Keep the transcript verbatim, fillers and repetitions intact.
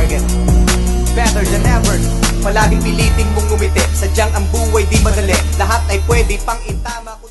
target. Better than ever, palaging piliting mong ngumiti. Sadyang ang buhay di madali, lahat ay pwede pang itama.